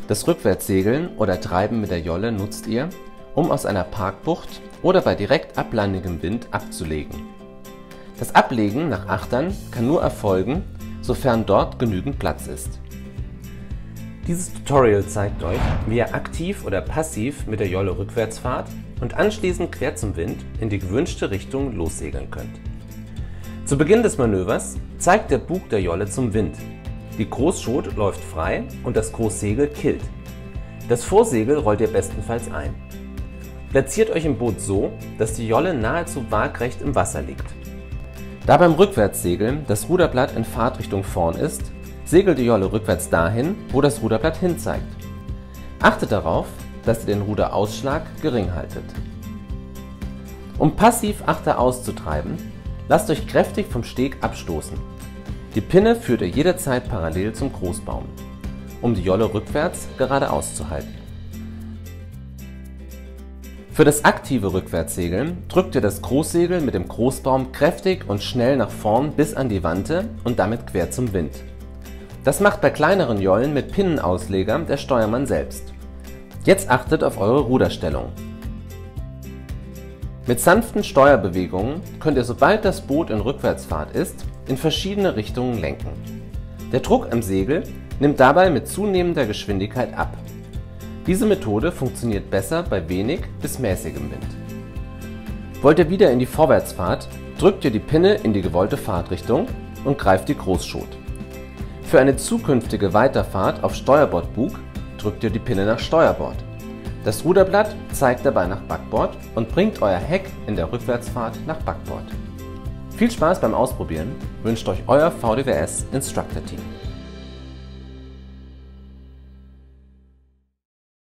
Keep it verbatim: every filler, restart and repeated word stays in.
Das Rückwärtssegeln oder Treiben mit der Jolle nutzt ihr, um aus einer Parkbucht oder bei direkt ablandigem Wind abzulegen. Das Ablegen nach Achtern kann nur erfolgen, sofern dort genügend Platz ist. Dieses Tutorial zeigt euch, wie ihr aktiv oder passiv mit der Jolle rückwärts fahrt und anschließend quer zum Wind in die gewünschte Richtung lossegeln könnt. Zu Beginn des Manövers zeigt der Bug der Jolle zum Wind. Die Großschot läuft frei und das Großsegel killt. Das Vorsegel rollt ihr bestenfalls ein. Platziert euch im Boot so, dass die Jolle nahezu waagrecht im Wasser liegt. Da beim Rückwärtssegeln das Ruderblatt in Fahrtrichtung vorn ist, segelt die Jolle rückwärts dahin, wo das Ruderblatt hin zeigt. Achtet darauf, dass ihr den Ruderausschlag gering haltet. Um passiv Achter auszutreiben, lasst euch kräftig vom Steg abstoßen. Die Pinne führt ihr jederzeit parallel zum Großbaum, um die Jolle rückwärts geradeaus zu halten. Für das aktive Rückwärtssegeln drückt ihr das Großsegel mit dem Großbaum kräftig und schnell nach vorn bis an die Wante und damit quer zum Wind. Das macht bei kleineren Jollen mit Pinnenausleger der Steuermann selbst. Jetzt achtet auf eure Ruderstellung. Mit sanften Steuerbewegungen könnt ihr, sobald das Boot in Rückwärtsfahrt ist, in verschiedene Richtungen lenken. Der Druck am Segel nimmt dabei mit zunehmender Geschwindigkeit ab. Diese Methode funktioniert besser bei wenig bis mäßigem Wind. Wollt ihr wieder in die Vorwärtsfahrt, drückt ihr die Pinne in die gewollte Fahrtrichtung und greift die Großschot. Für eine zukünftige Weiterfahrt auf Steuerbordbug drückt ihr die Pinne nach Steuerbord. Das Ruderblatt zeigt dabei nach Backbord und bringt euer Heck in der Rückwärtsfahrt nach Backbord. Viel Spaß beim Ausprobieren wünscht euch euer V D W S Instructor Team.